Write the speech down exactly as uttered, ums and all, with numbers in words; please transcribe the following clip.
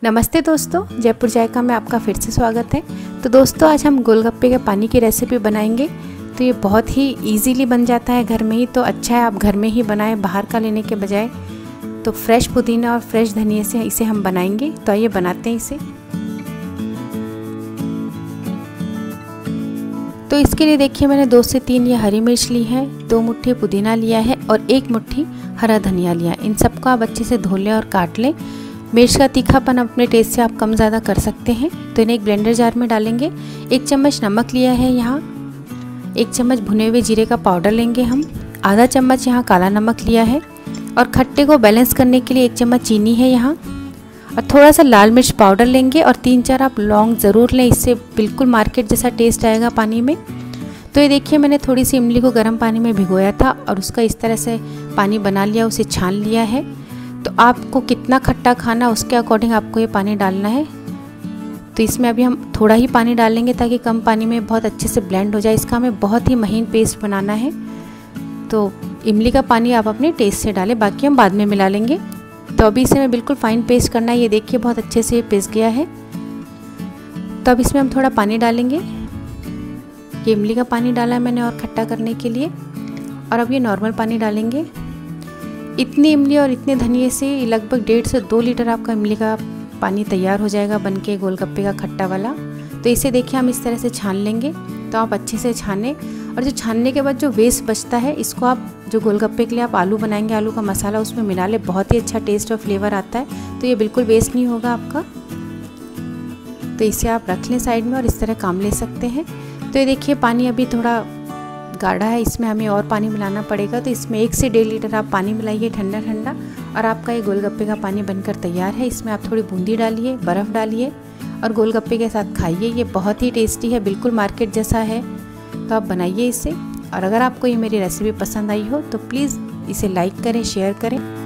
नमस्ते दोस्तों, जयपुर जायका में आपका फिर से स्वागत है। तो दोस्तों आज हम गोलगप्पे के पानी की रेसिपी बनाएंगे। तो ये बहुत ही इजीली बन जाता है घर में ही, तो अच्छा है आप घर में ही बनाएं बाहर का लेने के बजाय। तो फ्रेश पुदीना और फ्रेश धनिया से इसे हम बनाएंगे। तो आइए बनाते हैं इसे। तो इसके लिए देखिए मैंने दो से तीन ये हरी मिर्च ली है, दो मुट्ठी पुदीना लिया है और एक मुट्ठी हरा धनिया लिया। इन सबको आप अच्छे से धो लें और काट लें। मिर्च का तीखापन अपने टेस्ट से आप कम ज़्यादा कर सकते हैं। तो इन्हें एक ब्लेंडर जार में डालेंगे। एक चम्मच नमक लिया है यहाँ, एक चम्मच भुने हुए जीरे का पाउडर लेंगे हम, आधा चम्मच यहाँ काला नमक लिया है और खट्टे को बैलेंस करने के लिए एक चम्मच चीनी है यहाँ, और थोड़ा सा लाल मिर्च पाउडर लेंगे और तीन चार आप लौंग ज़रूर लें, इससे बिल्कुल मार्केट जैसा टेस्ट आएगा पानी में। तो ये देखिए मैंने थोड़ी सी इमली को गर्म पानी में भिगोया था और उसका इस तरह से पानी बना लिया, उसे छान लिया है। तो आपको कितना खट्टा खाना उसके अकॉर्डिंग आपको ये पानी डालना है। तो इसमें अभी हम थोड़ा ही पानी डालेंगे ताकि कम पानी में बहुत अच्छे से ब्लेंड हो जाए। इसका हमें बहुत ही महीन पेस्ट बनाना है। तो इमली का पानी आप अपने टेस्ट से डालें, बाकी हम बाद में मिला लेंगे। तो अभी इसे हमें बिल्कुल फाइन पेस्ट करना है। ये देखिए बहुत अच्छे से ये पेस्ट गया है। तो अब इसमें हम थोड़ा पानी डालेंगे। ये इमली का पानी डाला है मैंने और खट्टा करने के लिए, और अब ये नॉर्मल पानी डालेंगे। इतनी इमली और इतने धनिए से लगभग डेढ़ से दो लीटर आपका इमली का पानी तैयार हो जाएगा बनके गोलगप्पे का खट्टा वाला। तो इसे देखिए हम इस तरह से छान लेंगे। तो आप अच्छे से छानें, और जो छानने के बाद जो वेस्ट बचता है इसको आप जो गोलगप्पे के लिए आप आलू बनाएंगे, आलू का मसाला उसमें मिला ले, बहुत ही अच्छा टेस्ट और फ्लेवर आता है। तो ये बिल्कुल वेस्ट नहीं होगा आपका। तो इसे आप रख लें साइड में और इस तरह काम ले सकते हैं। तो ये देखिए पानी अभी थोड़ा गाढ़ा है, इसमें हमें और पानी मिलाना पड़ेगा। तो इसमें एक से डेढ़ लीटर आप पानी मिलाइए ठंडा ठंडा, और आपका ये गोलगप्पे का पानी बनकर तैयार है। इसमें आप थोड़ी बूंदी डालिए, बर्फ़ डालिए और गोलगप्पे के साथ खाइए। ये बहुत ही टेस्टी है, बिल्कुल मार्केट जैसा है। तो आप बनाइए इसे। और अगर आपको ये मेरी रेसिपी पसंद आई हो तो प्लीज़ इसे लाइक करें, शेयर करें।